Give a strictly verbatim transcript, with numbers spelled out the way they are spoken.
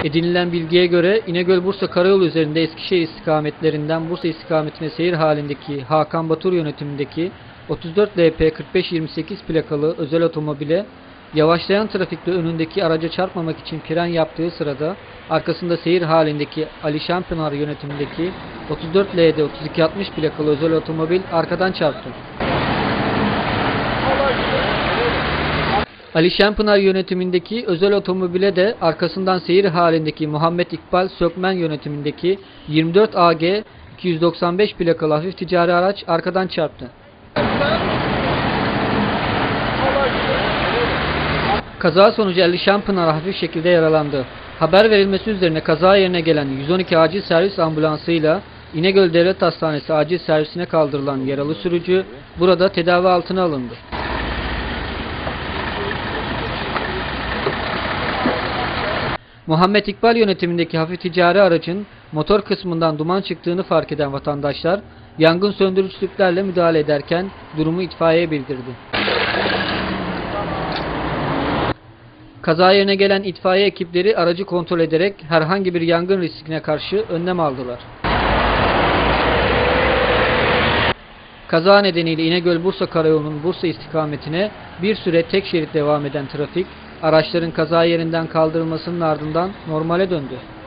Edinilen bilgiye göre İnegöl-Bursa Karayolu üzerinde Eskişehir istikametlerinden Bursa istikametine seyir halindeki Hakan Batur yönetimindeki otuz dört L P kırk beş yirmi sekiz plakalı özel otomobile yavaşlayan trafikte önündeki araca çarpmamak için fren yaptığı sırada arkasında seyir halindeki Ali Şenpınar yönetimindeki otuz dört L D otuz iki altmış plakalı özel otomobil arkadan çarptı. Ali Şenpınar yönetimindeki özel otomobile de arkasından seyir halindeki Muhammed İkbal Sökmen yönetimindeki yirmi dört A G iki yüz doksan beş plakalı hafif ticari araç arkadan çarptı. Kaza sonucu Ali Şenpınar hafif şekilde yaralandı. Haber verilmesi üzerine kaza yerine gelen yüz on iki acil servis ambulansıyla İnegöl Devlet Hastanesi acil servisine kaldırılan yaralı sürücü burada tedavi altına alındı. Muhammed İkbal yönetimindeki hafif ticari aracın motor kısmından duman çıktığını fark eden vatandaşlar yangın söndürücü tüplerle müdahale ederken durumu itfaiyeye bildirdi. Kaza yerine gelen itfaiye ekipleri aracı kontrol ederek herhangi bir yangın riskine karşı önlem aldılar. Kaza nedeniyle İnegöl-Bursa Karayolu'nun Bursa istikametine bir süre tek şerit devam eden trafik, araçların kaza yerinden kaldırılmasının ardından normale döndü.